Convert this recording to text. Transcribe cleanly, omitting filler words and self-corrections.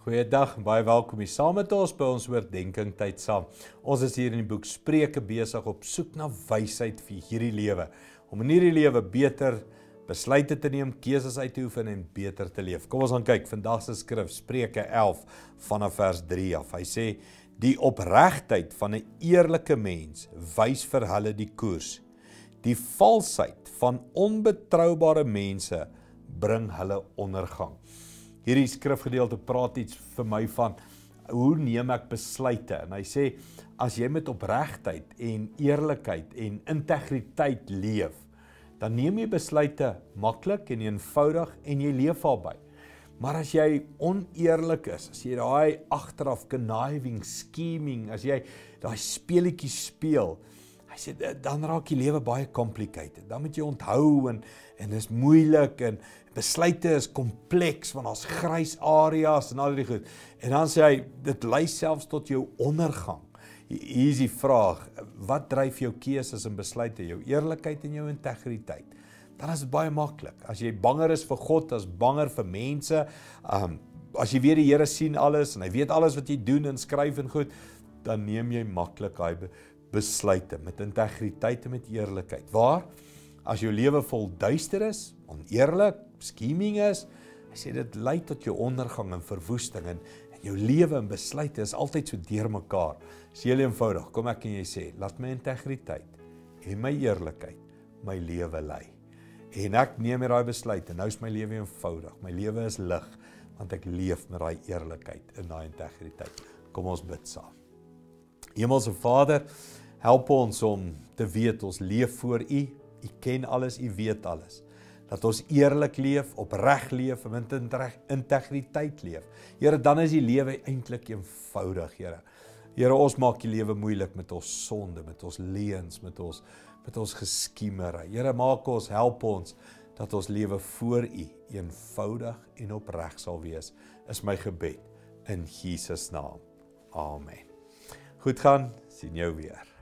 Goeiedag en baie welkom hier saam met ons by ons oordenking tyd saam. Ons is hier in die boek Spreuke besig op soek na wysheid vir hierdie lewe. Om in hierdie lewe beter besluite te neem, keuses uit te oefen en beter te leef. Kom ons gaan kyk, vandag se skrif, Spreuke 11 vanaf vers 3 af. Hy sê, die opregtheid van 'n eerlike mens wys vir hulle die koers. Die valsheid van onbetroubare mense bring hulle ondergang. Hierdie skrifgedeelte praat iets vir my van, hoe neem ek besluite? En hy sê, as jy met opregtheid en eerlikheid en integriteit leef, dan neem jy besluite maklik en eenvoudig en jy leef daarby. Maar as jy oneerlik is, as jy daai agteraf conniving, scheming, as jy daai speletjies speel, hy sê, dan raak die lewe baie complicated. Dan moet jy onthou en is moeilik en besluite is kompleks, want daar's grys areas en al die goed. En dan sê hy, dit lei selfs tot jou ondergang. Hier is die vraag, wat dryf jou keuses en besluite? Jou eerlikheid en jou integriteit. Dan is dit baie maklik. As jy banger is vir God, as banger vir mense, as jy weet die Here sien alles en hy weet alles wat jy doen en skryf en goed, dan neem jy maklik daai besluite met integriteit en met eerlikheid. Waar? As jou lewe vol duister is, oneerlik, scheming is, hy sê dit lei tot jou ondergang en verwoesting en jou lewe en besluite is altyd so deurmekaar. Dis heel eenvoudig. Kom ek en jy sê, laat my integriteit en my eerlikheid my lewe lei. En ek neem daai besluit en nou is my lewe eenvoudig. My lewe is lig want ek leef met daai eerlikheid en daai integriteit. Kom ons bid saam. Hemelse Vader, help ons om te weet ons leef voor U. U ken alles, U weet alles. Dat ons eerlik leef, opreg leef en met integriteit leef. Here, dan is die lewe eintlik eenvoudig, Here. Here, ons maak die lewe moeilik met ons sonde, met ons leuns, met ons geskiemery. Here, maak ons, help ons, dat ons lewe voor U eenvoudig en opreg sal wees, is my gebed in Jesus naam. Amen. Goed gaan, sien jou weer.